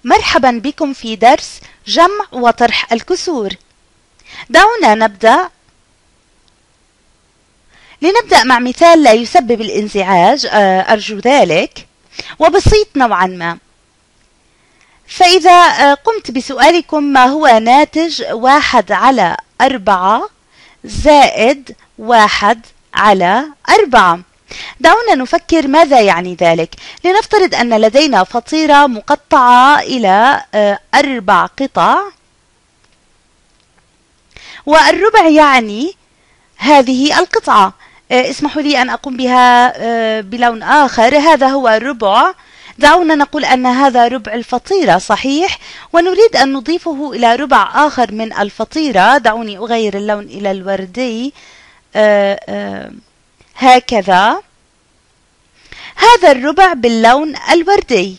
مرحبا بكم في درس جمع وطرح الكسور. دعونا نبدأ. لنبدأ مع مثال لا يسبب الانزعاج، أرجو ذلك، وبسيط نوعا ما. فإذا قمت بسؤالكم ما هو ناتج 1/4 زائد 1/4؟ دعونا نفكر ماذا يعني ذلك. لنفترض أن لدينا فطيرة مقطعة إلى 4 قطع، والربع يعني هذه القطعة. اسمحوا لي أن أقوم بها بلون آخر. هذا هو ربع. دعونا نقول أن هذا ربع الفطيرة، صحيح؟ ونريد أن نضيفه إلى ربع آخر من الفطيرة. دعوني أغير اللون إلى الوردي هكذا. هذا الربع باللون الوردي.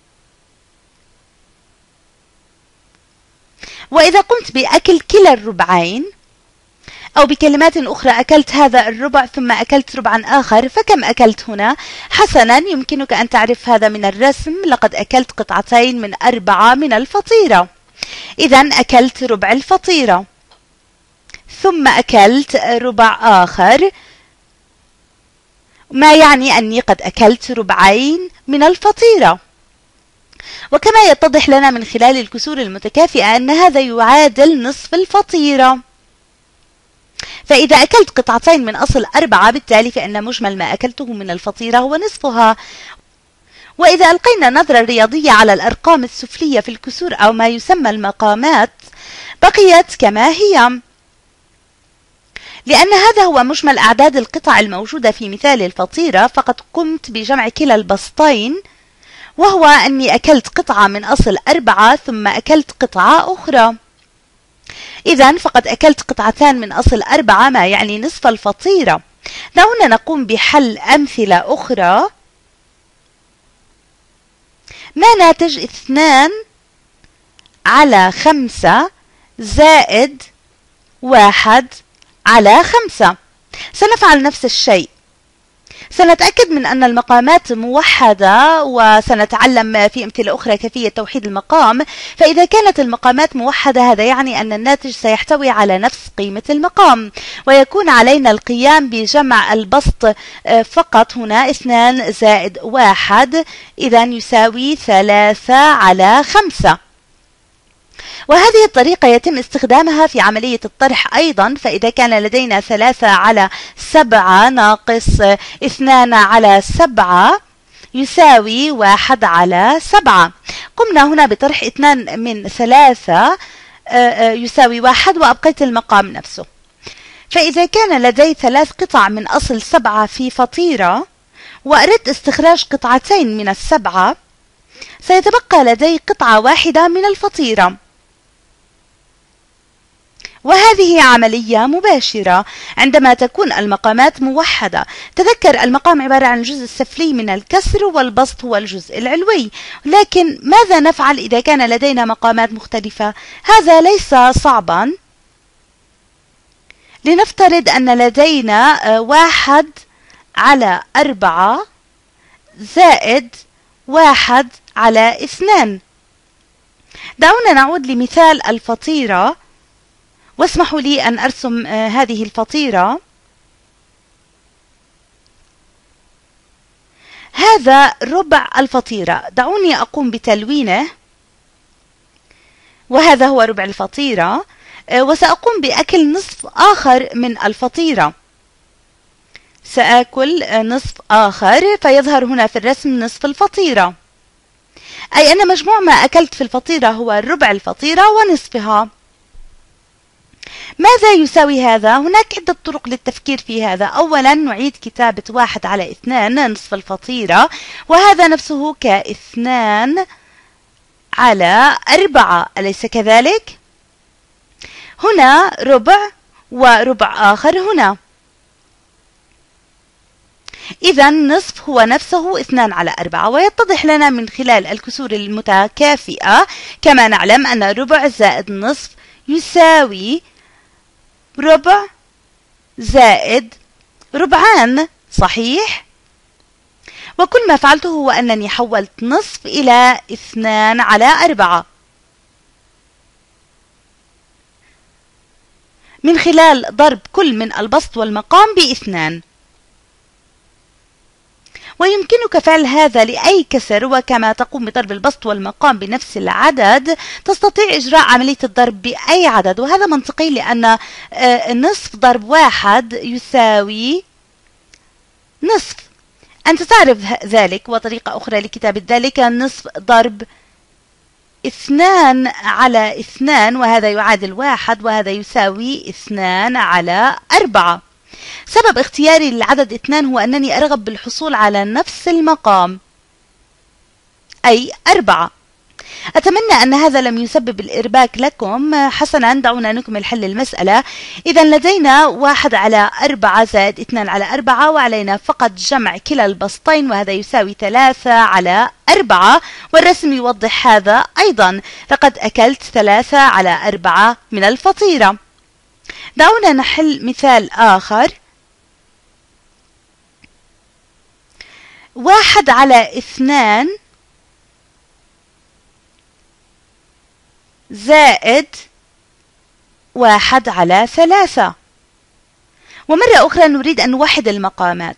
وإذا قمت بأكل كلا الربعين، أو بكلمات أخرى أكلت هذا الربع ثم أكلت ربعا آخر، فكم أكلت هنا؟ حسنا، يمكنك أن تعرف هذا من الرسم. لقد أكلت 2 من 4 من الفطيرة. إذن أكلت ربع الفطيرة ثم أكلت ربع آخر، ما يعني أني قد أكلت ربعين من الفطيرة. وكما يتضح لنا من خلال الكسور المتكافئة أن هذا يعادل نصف الفطيرة. فإذا أكلت 2 من أصل 4، بالتالي فإن مجمل ما أكلته من الفطيرة هو نصفها. وإذا ألقينا نظرة رياضية على الأرقام السفلية في الكسور أو ما يسمى المقامات، بقيت كما هي، لأن هذا هو مجمل أعداد القطع الموجودة في مثال الفطيرة. فقد قمت بجمع كلا البسطين، وهو أني أكلت قطعة من أصل 4 ثم أكلت قطعة أخرى. إذن فقد أكلت 2 من أصل 4، ما يعني نصف الفطيرة. دعونا نقوم بحل أمثلة أخرى. ما ناتج 2/5 زائد 1/5؟ سنفعل نفس الشيء. سنتأكد من أن المقامات موحدة، وسنتعلم في أمثلة أخرى كيفية توحيد المقام. فإذا كانت المقامات موحدة، هذا يعني أن الناتج سيحتوي على نفس قيمة المقام، ويكون علينا القيام بجمع البسط فقط. هنا 2 زائد 1 إذن يساوي 3/5. وهذه الطريقة يتم استخدامها في عملية الطرح أيضا. فإذا كان لدينا 3/7 ناقص 2/7 يساوي 1/7. قمنا هنا بطرح 2 من 3 يساوي 1، وأبقيت المقام نفسه. فإذا كان لدي 3 قطع من أصل 7 في فطيرة، وأردت استخراج 2 من 7، سيتبقى لدي قطعة واحدة من الفطيرة. وهذه عملية مباشرة عندما تكون المقامات موحدة. تذكر، المقام عبارة عن الجزء السفلي من الكسر، والبسط هو الجزء العلوي. لكن ماذا نفعل إذا كان لدينا مقامات مختلفة؟ هذا ليس صعبا. لنفترض أن لدينا 1/4 زائد 1/2. دعونا نعود لمثال الفطيرة، واسمحوا لي أن أرسم هذه الفطيرة. هذا ربع الفطيرة. دعوني أقوم بتلوينه. وهذا هو ربع الفطيرة، وسأقوم بأكل نصف آخر من الفطيرة. سأكل نصف آخر، فيظهر هنا في الرسم نصف الفطيرة، أي أن مجموع ما أكلت في الفطيرة هو ربع الفطيرة ونصفها. ماذا يساوي هذا؟ هناك عدة طرق للتفكير في هذا. أولا نعيد كتابة 1/2 نصف الفطيرة، وهذا نفسه ك2/4، أليس كذلك؟ هنا ربع وربع آخر هنا. إذن نصف هو نفسه 2/4. ويتضح لنا من خلال الكسور المتكافئة كما نعلم أن ربع زائد نصف يساوي ربع زائد ربعان، صحيح؟ وكل ما فعلته هو أنني حولت نصف إلى 2/4 من خلال ضرب كل من البسط والمقام ب2. ويمكنك فعل هذا لأي كسر، وكما تقوم بضرب البسط والمقام بنفس العدد تستطيع إجراء عملية الضرب بأي عدد، وهذا منطقي لأن نصف ضرب 1 يساوي نصف. أنت تعرف ذلك، وطريقة أخرى لكتابة ذلك نصف ضرب 2/2، وهذا يعادل 1، وهذا يساوي 2/4. سبب اختياري للعدد 2 هو أنني أرغب بالحصول على نفس المقام أي 4. أتمنى أن هذا لم يسبب الإرباك لكم. حسنا، دعونا نكمل حل المسألة. إذا لدينا 1/4 زائد 2/4، وعلينا فقط جمع كلا البسطين، وهذا يساوي 3/4، والرسم يوضح هذا أيضا. لقد أكلت 3/4 من الفطيرة. دعونا نحل مثال آخر. 1/2 زائد 1/3. ومرة أخرى نريد أن نوحد المقامات،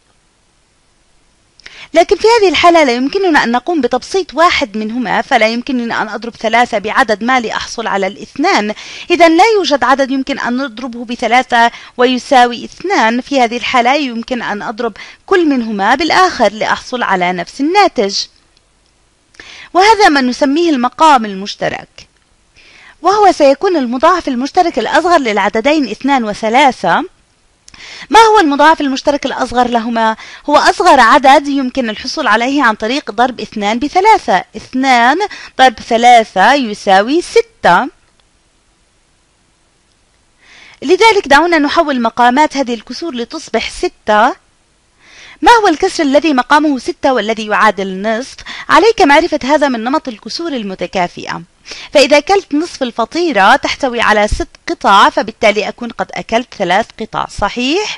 لكن في هذه الحالة لا يمكننا أن نقوم بتبسيط واحد منهما، فلا يمكنني أن أضرب 3 بعدد ما لأحصل على الاثنان. إذا لا يوجد عدد يمكن أن نضربه ب3 ويساوي 2. في هذه الحالة يمكن أن أضرب كل منهما بالآخر لأحصل على نفس الناتج، وهذا ما نسميه المقام المشترك، وهو سيكون المضاعف المشترك الأصغر للعددين 2 و3. ما هو المضاعف المشترك الأصغر لهما؟ هو أصغر عدد يمكن الحصول عليه عن طريق ضرب 2 ب3. 2 ضرب 3 يساوي 6. لذلك دعونا نحول مقامات هذه الكسور لتصبح 6. ما هو الكسر الذي مقامه 6 والذي يعادل نصف؟ عليك معرفة هذا من نمط الكسور المتكافئة. فإذا أكلت نصف الفطيرة تحتوي على 6 قطع، فبالتالي أكون قد أكلت 3 قطع، صحيح؟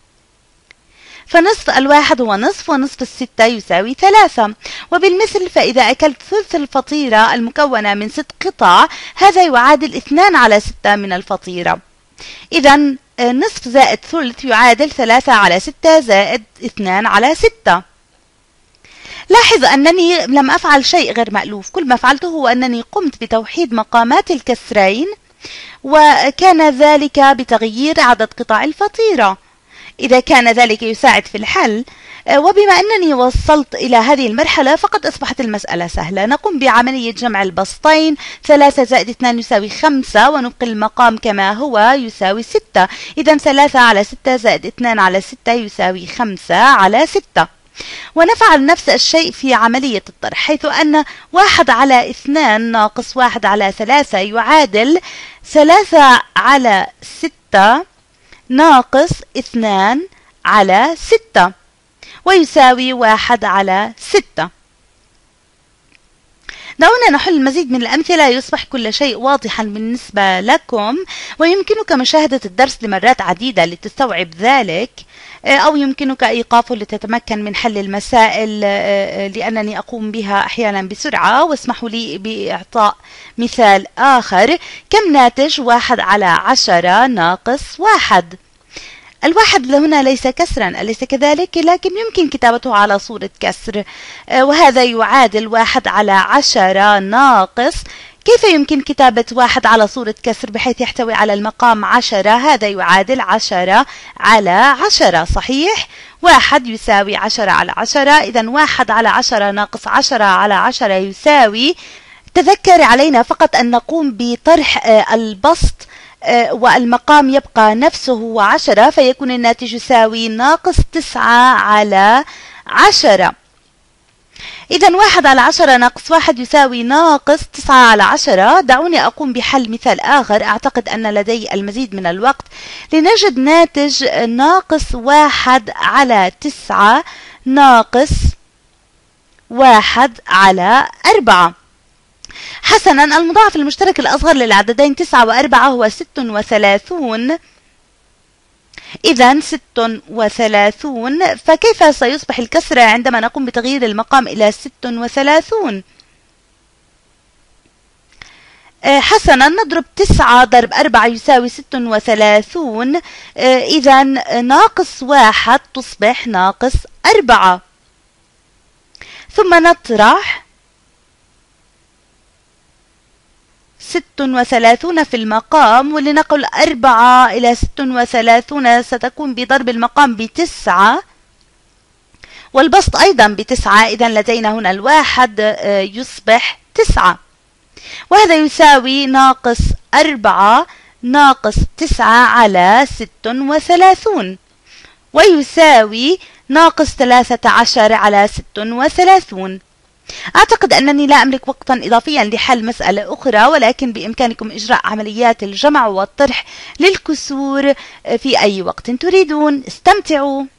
فنصف الواحد هو نصف، ونصف الستة يساوي 3. وبالمثل فإذا أكلت ثلث الفطيرة المكونة من 6 قطع، هذا يعادل 2/6 من الفطيرة. إذا نصف زائد ثلث يعادل 3/6 زائد 2/6. لاحظ أنني لم أفعل شيء غير مألوف. كل ما فعلته هو أنني قمت بتوحيد مقامات الكسرين، وكان ذلك بتغيير عدد قطع الفطيرة. إذا كان ذلك يساعد في الحل، وبما أنني وصلت إلى هذه المرحلة فقد أصبحت المسألة سهلة. نقوم بعملية جمع البسطين. 3 زائد 2 يساوي 5، ونبقي المقام كما هو يساوي 6. إذا 3/6 زائد 2/6 يساوي 5/6. ونفعل نفس الشيء في عملية الطرح، حيث أن 1/2 ناقص 1/3 يعادل 3/6 ناقص 2/6، ويساوي 1/6. دعونا نحل المزيد من الأمثلة يصبح كل شيء واضحا بالنسبة لكم، ويمكنك مشاهدة الدرس لمرات عديدة لتستوعب ذلك، أو يمكنك إيقافه لتتمكن من حل المسائل، لأنني أقوم بها أحيانا بسرعة. واسمحوا لي بإعطاء مثال آخر. كم ناتج 1/10 ناقص 1؟ الواحد هنا ليس كسرا، أليس كذلك؟ لكن يمكن كتابته على صورة كسر، وهذا يعادل 1/10 ناقص. كيف يمكن كتابة 1 على صورة كسر بحيث يحتوي على المقام 10؟ هذا يعادل 10/10، صحيح؟ 1 يساوي 10/10. إذا 1/10 ناقص 10/10 يساوي، تذكر علينا فقط أن نقوم بطرح البسط والمقام يبقى نفسه هو 10، فيكون الناتج يساوي ناقص 9/10. إذا 1/10 ناقص 1 يساوي ناقص 9/10. دعوني أقوم بحل مثال آخر. أعتقد أن لدي المزيد من الوقت لنجد ناتج ناقص 1/9 ناقص 1/4. حسنا، المضاعف المشترك الأصغر للعددين 9 و4 هو 36. إذا 36. فكيف سيصبح الكسر عندما نقوم بتغيير المقام إلى 36؟ حسنا، نضرب 9 ضرب 4 يساوي 36. إذا ناقص 1 تصبح ناقص 4. ثم نطرح 36 في المقام، ولنقل 4 إلى 36 ستكون بضرب المقام ب9 والبسط أيضا ب9. إذا لدينا هنا الواحد يصبح 9، وهذا يساوي ناقص 4 ناقص 9 على 36، ويساوي ناقص 13 على 36. أعتقد أنني لا أملك وقتا إضافيا لحل مسألة أخرى، ولكن بإمكانكم إجراء عمليات الجمع والطرح للكسور في أي وقت تريدون. استمتعوا.